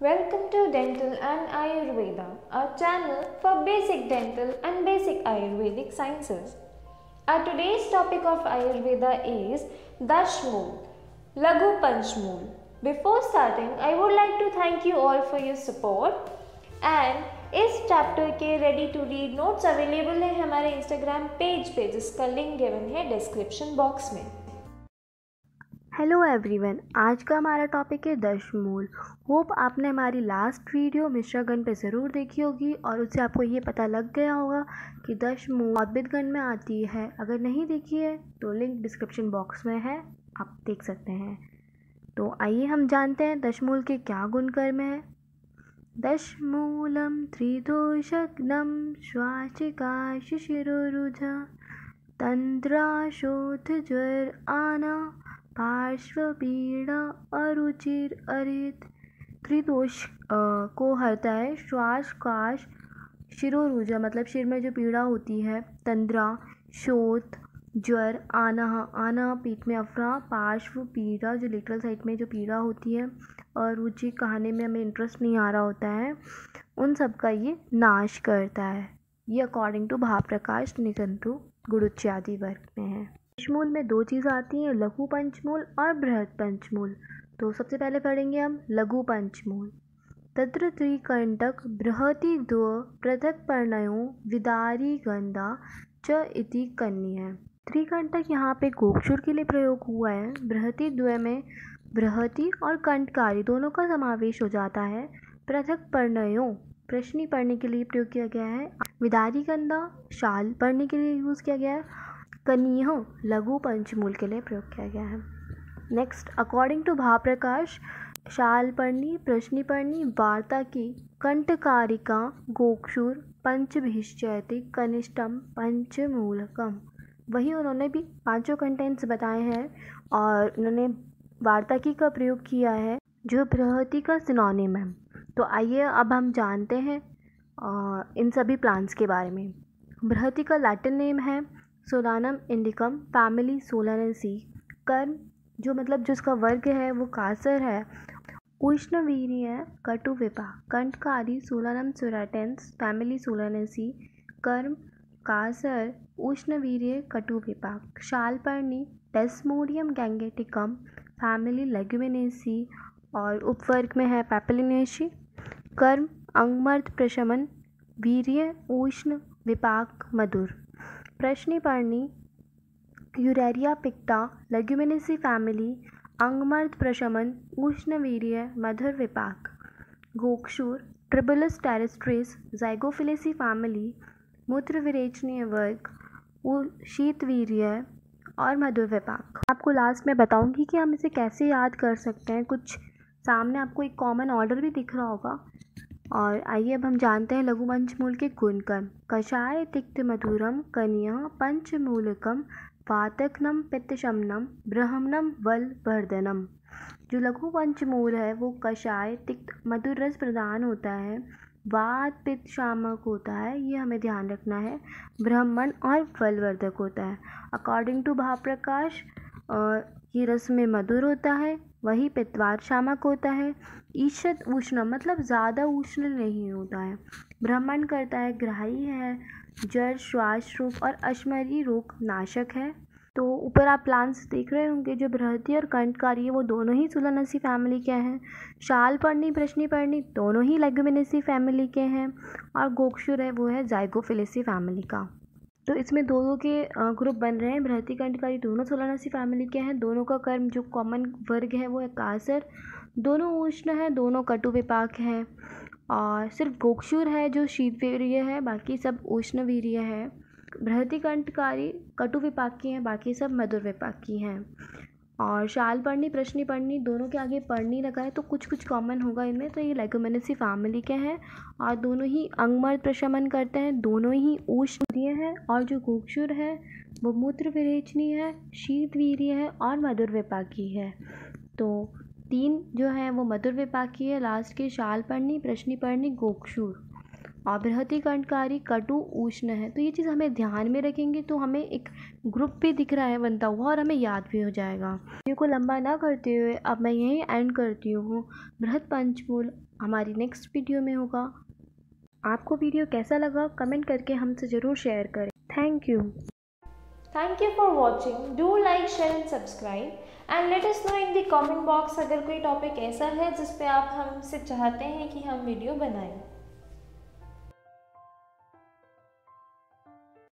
Welcome to Dental and Ayurveda, our channel for basic dental and basic Ayurvedic sciences. Our today's topic of Ayurveda is Dashmool, Laghu Panchmool. Before starting, I would like to thank you all for your support and इस chapter के ready to read notes available है हमारे Instagram page पे, जिसका link given है description box में। Hello everyone, आज का हमारा टॉपिक है दशमूल। होप आपने हमारी लास्ट वीडियो मिश्रा गण पे ज़रूर देखी होगी और उससे आपको ये पता लग गया होगा कि दशमूल औद्भिद गण में आती है। अगर नहीं देखी है तो लिंक डिस्क्रिप्शन बॉक्स में है, आप देख सकते हैं। तो आइए हम जानते हैं दशमूल के क्या गुण कर्म है। दशमूलम त्रिदोषग्नं श्वासिकाशिशिरोरुजा तंद्राशोथज्वर आना पार्श्वपीड़ा अरुचिर अरित। त्रिदोष को हरता है। श्वास काश शिरोरुजा मतलब सिर में जो पीड़ा होती है, तंद्रा शोथ ज्वर आना पीठ में अफरा, पार्श्व पीड़ा जो लेटरल साइड में जो पीड़ा होती है और रुचि खाने में हमें इंटरेस्ट नहीं आ रहा होता है, उन सब का ये नाश करता है। ये अकॉर्डिंग टू भाप्रकाश निघंटु गुरुच्यादि वर्ग में है। पंचमूल में दो चीज़ आती हैं, लघु पंचमूल और बृहद पंचमूल। तो सबसे पहले पढ़ेंगे हम लघु पंचमूल। तत्र त्रिकंटक बृहति द्व पृथक पर्णयो विदारी गंधा च इति कन्या। त्रिकंटक यहाँ पे गोक्षुर के लिए प्रयोग हुआ है। बृहति द्वय में बृहति और कंटकारी दोनों का समावेश हो जाता है। पृथक पर्णयों प्रश्नी पढ़ने के लिए प्रयोग किया गया है। विदारी गंधा शाल पढ़ने के लिए यूज़ किया गया है। कन्या लघु पंचमूल के लिए प्रयोग किया गया है। नेक्स्ट, अकॉर्डिंग टू भाप्रकाश, शाल पढ़नी, प्रश्नी पढ़नी, वार्ता की, कंटकारिका, गोक्षुर, पंचभिश्चयति, कनिष्ठम, पंचमूलकम। वही उन्होंने भी पांचों कंटेंट्स बताए हैं और उन्होंने वार्ताकी का प्रयोग किया है जो बृहति का सिनोनिम है। तो आइए अब हम जानते हैं इन सभी प्लांट्स के बारे में। बृहति का लैटिन नेम है सोलानम इंडिकम, फैमिली सोलानेसी। कर्म जो मतलब जो उसका वर्ग है वो कासर है। उष्णवीर्य कटु विपाक, कंटकारी सोलानम सोराटेंस, फैमिली सोलानेसी। कर्म कासर, उष्णवीर्य कटु विपाक। शालपर्णी डेस्मोडियम गैंगेटिकम, फैमिली लेग्युमिनेसी और उपवर्ग में है पैपिलिनेसी। कर्म अंगमर्द प्रशमन, वीर्य उष्ण विपाक मधुर। प्रश्निपर्णी यूरेरिया पिक्टा, लेग्युमिनेसी फैमिली, अंगमर्द प्रशमन, उष्णवीर्य मधुर विपाक। गोक्षुर ट्रिबुलस टेरेस्ट्रिस, ज़ाइगोफिलेसी फैमिली, मूत्र विरेचनीय वर्ग, शीतवीर्य और मधुर विपाक। आपको लास्ट में बताऊंगी कि हम इसे कैसे याद कर सकते हैं। कुछ सामने आपको एक कॉमन ऑर्डर भी दिख रहा होगा। और आइए अब हम जानते हैं लघु पंचमूल के गुणकर्म। कषाय तिक्त मधुरम, कन्या पंचमूलकम, वातकनम पित्तशमनम, ब्रह्मणम वल वर्धनम। जो लघु पंचमूल है वो कषाय तिक्त मधुर रस प्रदान होता है, वात पित्त शामक होता है, ये हमें ध्यान रखना है, ब्राह्मण और फलवर्धक होता है। अकॉर्डिंग टू भाप्रकाश ये रस में मधुर होता है, वही पित्तवात शामक होता है। ईषद उष्ण मतलब ज़्यादा उष्ण नहीं होता है। ब्राह्मण करता है, ग्राही है, जर श्वास रोग और अश्मरी रोग नाशक है। तो ऊपर आप प्लांट्स देख रहे होंगे जो बृहति और कंटकारी है वो दोनों ही सोलानेसी फैमिली के हैं। शालपर्णी प्रश्निपर्णी दोनों ही लेग्युमिनेसी फैमिली के हैं और गोक्षुर है वो है ज़ाइगोफिलेसी फैमिली का। तो इसमें दो के ग्रुप बन रहे हैं। बृहति कंटकारी दोनों सोलानेसी फैमिली के हैं। दोनों का कर्म जो कॉमन वर्ग है वो है कासर। दोनों उष्ण है, दोनों कटु विपाक हैं और सिर्फ गोक्षुर है जो शीतवीर्य है, बाकी सब उष्णवीर्य है। बृहति कंटकारी कटु विपाकी हैं, बाकी सब मधुर विपाकी हैं। और शालपर्णी प्रश्निपर्णी दोनों के आगे पर्णी लगा है तो कुछ कुछ कॉमन होगा इनमें। तो ये लेग्युमिनेसी फैमिली के हैं और दोनों ही अंगमर्द प्रशमन करते हैं, दोनों ही उष्णवीर्य है। और जो गोक्षुर है वो मूत्र विरेचनी है, शीतवीर्य है और मधुर विपाकी है। तो तीन जो है वो मधुर विपाकी है, लास्ट के शालपर्णी प्रश्निपर्णी गोक्षुर। और बृहति कंठकारी कटु उष्ण है। तो ये चीज़ हमें ध्यान में रखेंगे तो हमें एक ग्रुप भी दिख रहा है बनता हुआ और हमें याद भी हो जाएगा। वीडियो को लंबा ना करते हुए अब मैं यहीं एंड करती हूँ। बृहत पंचमूल हमारी नेक्स्ट वीडियो में होगा। आपको वीडियो कैसा लगा कमेंट करके हमसे ज़रूर शेयर करें। Thank you. Thank you for watching. Do like, share and subscribe and let us know in the comment box अगर कोई टॉपिक ऐसा है जिस पे आप हमसे चाहते हैं कि हम वीडियो बनाएं।